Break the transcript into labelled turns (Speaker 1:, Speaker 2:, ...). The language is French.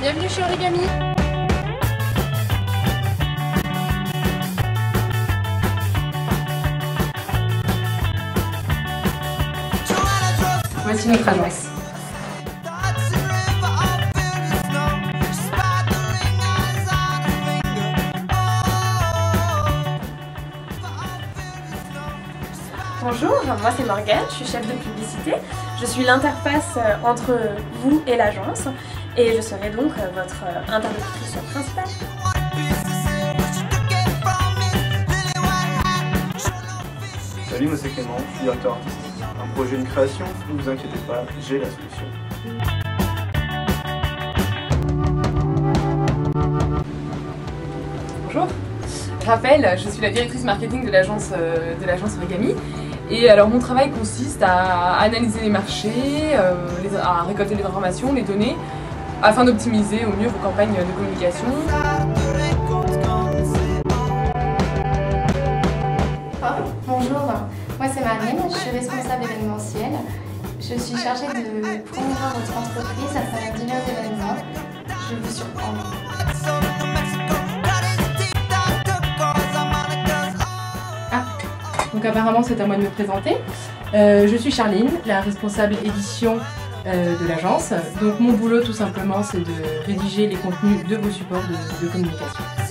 Speaker 1: Bienvenue chez Origami. Voici notre agence. Bonjour, moi c'est Morgane, je suis chef de publicité. Je suis l'interface entre vous et l'agence et je serai donc votre interlocutrice principale.
Speaker 2: Salut, moi c'est Clément, je suis directeur artistique. Un projet, une création, ne vous inquiétez pas, j'ai la solution.
Speaker 3: Bonjour, Raphaël, je suis la directrice marketing de l'agence Origami. Et alors mon travail consiste à analyser les marchés, à récolter les informations, les données, afin d'optimiser au mieux vos campagnes de communication.
Speaker 4: Bonjour, moi c'est Marine, je suis responsable événementiel. Je suis chargée de promouvoir votre entreprise à travers divers événements. Je vous surprends.
Speaker 1: Donc apparemment c'est à moi de me présenter. Je suis Charline, la responsable édition de l'agence. Donc mon boulot tout simplement c'est de rédiger les contenus de vos supports de communication.